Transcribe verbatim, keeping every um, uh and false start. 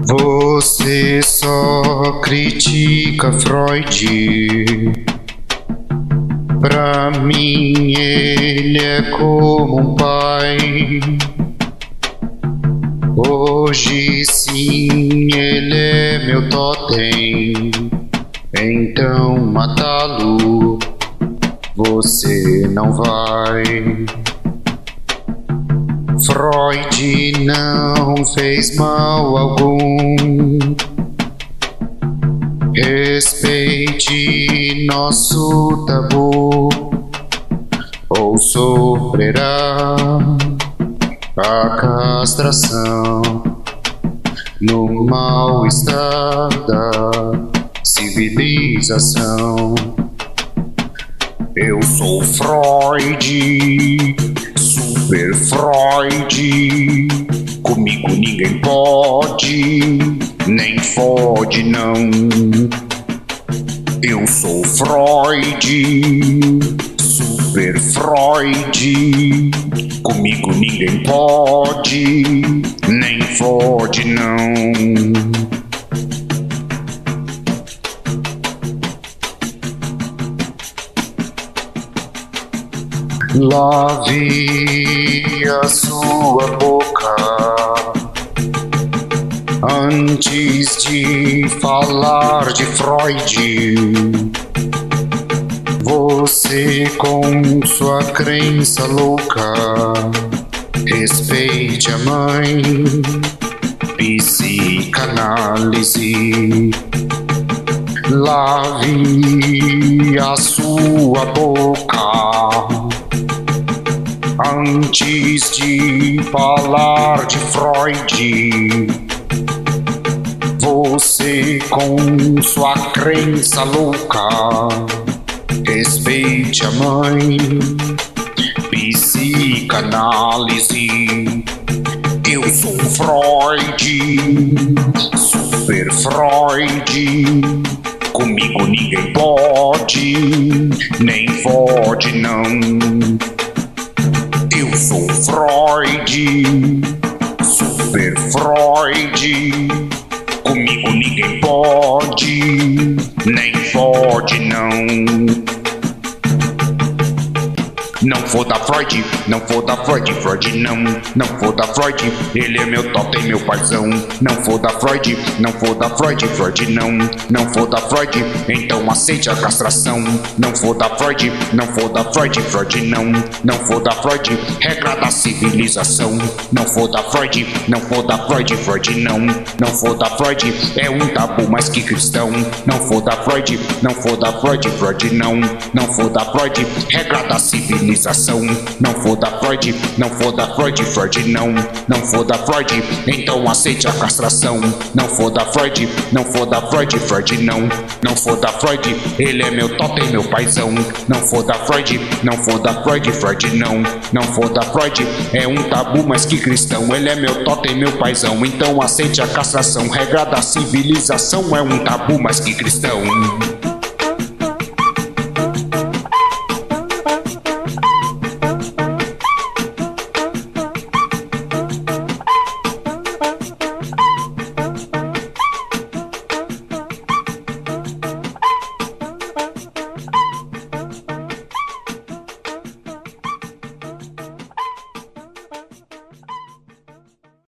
Você só critica Freud. Pra mim ele é como um pai. Hoje sim ele é meu totem. Então matá-lo você não vai. Freud não fez mal algum. Respeite nosso tabu, ou sofrerá a castração no mal-estar da civilização. Eu sou Freud, Super Freud. Comigo ninguém pode, nem fode não. Eu sou Freud, Super Freud. Comigo ninguém pode, nem fode não. Lave a sua boca antes de falar de Freud. Você com sua crença louca, respeite a mãe, psicanálise. Lave a sua boca antes de falar de Freud. Você com sua crença louca, respeite a mãe, psicanálise. Eu sou Freud, Super Freud. Comigo ninguém pode, nem fode não. Eu sou Freud, Super Freud. Comigo ninguém pode, nem fode não. Não foda Freud, não foda Freud, Freud não. Não foda Freud, ele é meu totem, meu paizão. Não foda Freud, não foda Freud, Freud não. Não foda Freud, então aceite a castração. Não foda Freud, não foda Freud, Freud não. Não foda Freud, regra da civilização. Não foda Freud, não foda Freud, Freud não. Não foda Freud, é um tabu mais que cristão. Não foda Freud, não foda Freud, Freud não. Não foda Freud, regra da civilização. Não foda Freud, não foda Freud, Freud não. Não foda Freud, então aceite a castração. Não foda Freud, não foda Freud, Freud não. Não foda Freud, ele é meu totem, meu paizão. Não foda Freud, não foda Freud, Freud não. Não foda Freud, é um tabu mais que cristão. Ele é meu totem, meu paizão, então aceite a castração. Regra da civilização, é um tabu mais que cristão.